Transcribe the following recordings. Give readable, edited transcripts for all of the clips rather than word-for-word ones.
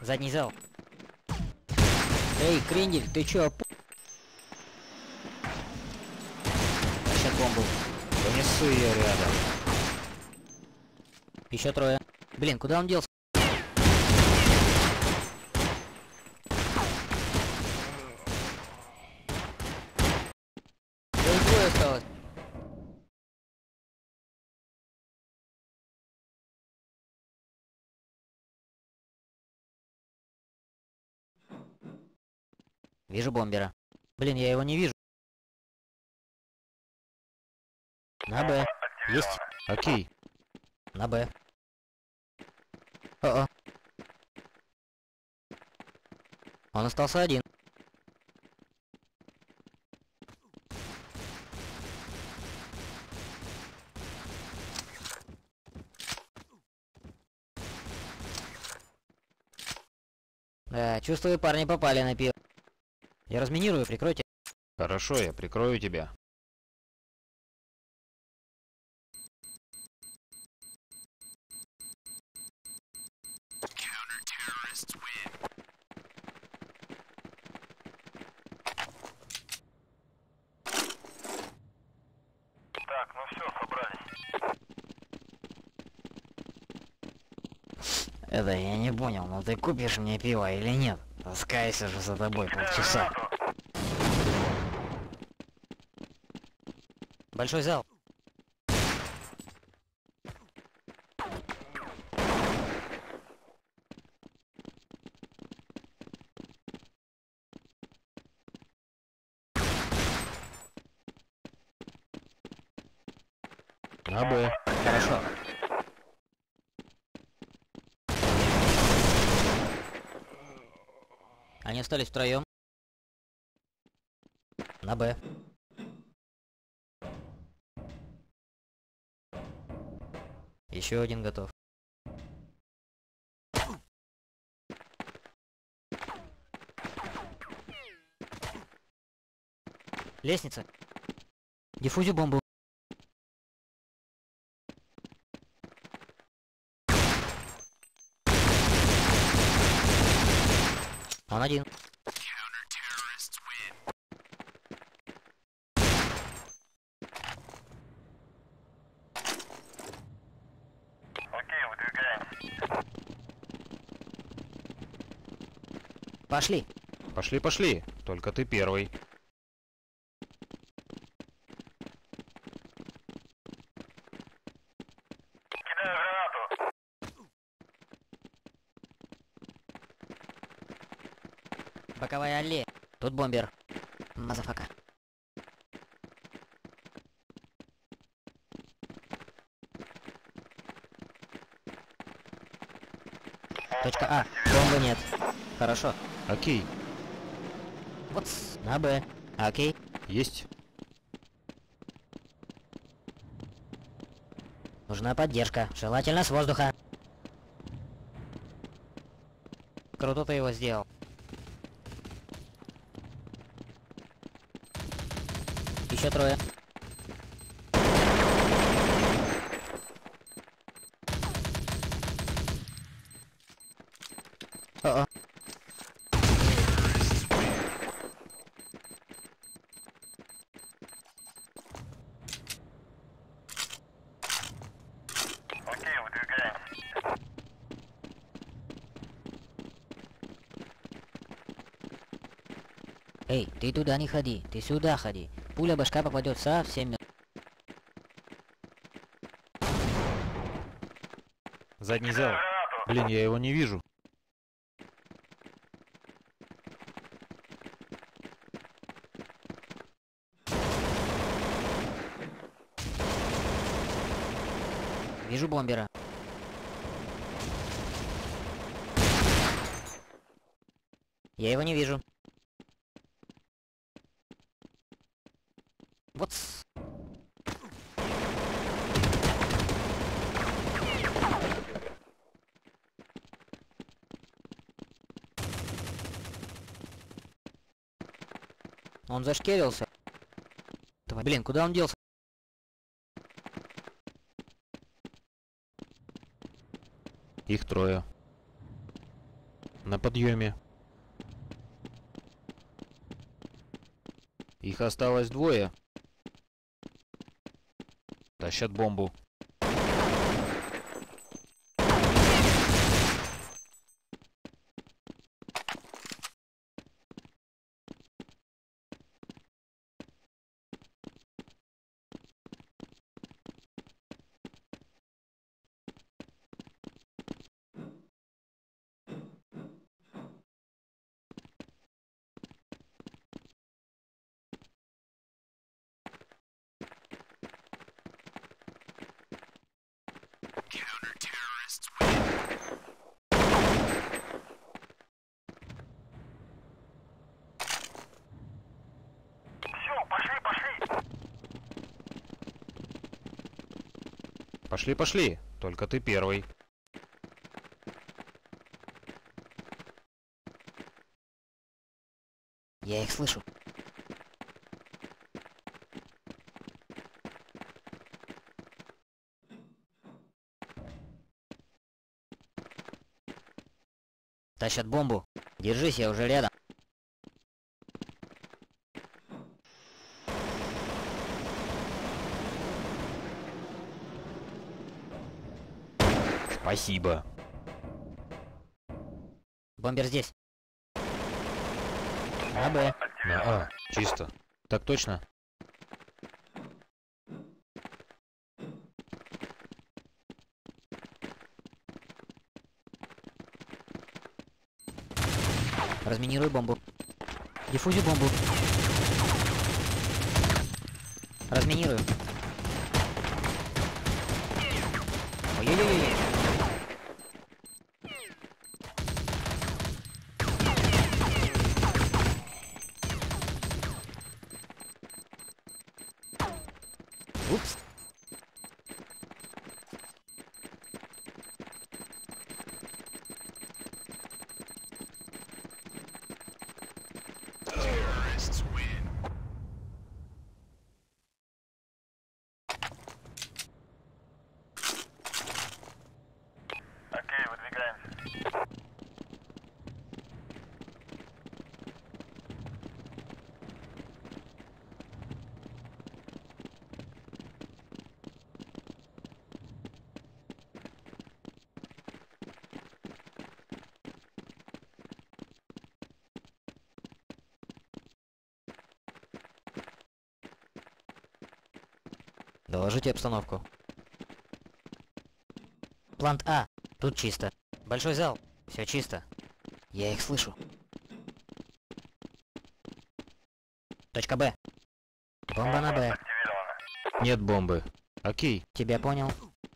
Задний зал. Эй, Крендель, ты чё? Сейчас бомбу. Понесу ее рядом. Еще трое. Блин, куда он делся? Двое осталось. Вижу бомбера. Блин, я его не вижу. На Б. Есть. Окей. На Б. О-о. Он остался один. Да, чувствую, парни попали на пиво. Я разминирую, прикройте. Хорошо, я прикрою тебя. Так, ну все, собрались. Это я не понял, но ты купишь мне пиво или нет? Таскайся же за тобой полчаса. Большой зал. На Б. Хорошо. Они остались втроем. На Б. Еще один готов. Лестница. Диффузию бомбу. Он один. Окей, выдвигаемся. Пошли. Пошли, пошли. Только ты первый. Кидаю гранату. Боковая аллея. Тут бомбер. Мазафака. Точка А. Бомбы нет. Хорошо. Окей. Вот на Б. Окей. Есть. Нужна поддержка. Желательно с воздуха. Круто ты его сделал. Еще трое. О-о. Окей, выдвигаемся. Эй, ты туда не ходи, ты сюда ходи. Пуля башка попадет совсем. Задний зал. Блин, я его не вижу. Вижу бомбера. Я его не вижу. Вот. Он зашкерился. Блин, куда он делся? Их трое. На подъеме. Их осталось двое. Тащат бомбу. Все, пошли, пошли. Пошли, пошли. Только ты первый. Я их слышу. Тащат бомбу. Держись, я уже рядом. Спасибо. Бомбер здесь. На Б. На А. Чисто. Так точно? Разминируй бомбу. Диффузию бомбу. Разминирую. Ой-ой-ой. Упс. Окей, выдвигаемся. Доложите обстановку. Плант А. Тут чисто. Большой зал. Все чисто. Я их слышу. Точка Б. Бомба на Б. Активировано. Нет бомбы. Окей. Тебя понял.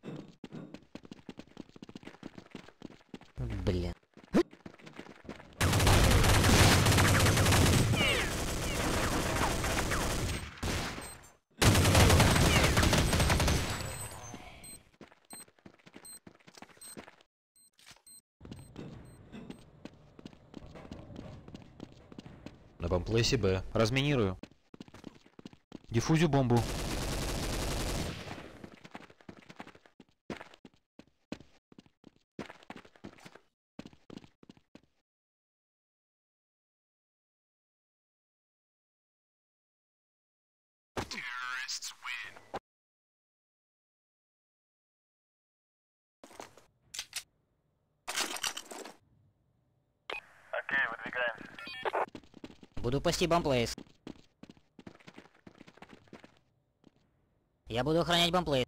Блин. На бомплейсе Б. Разминирую. Диффузию бомбу. Окей, выдвигаемся. Буду пасти бомплейс. Я буду охранять бомплейс.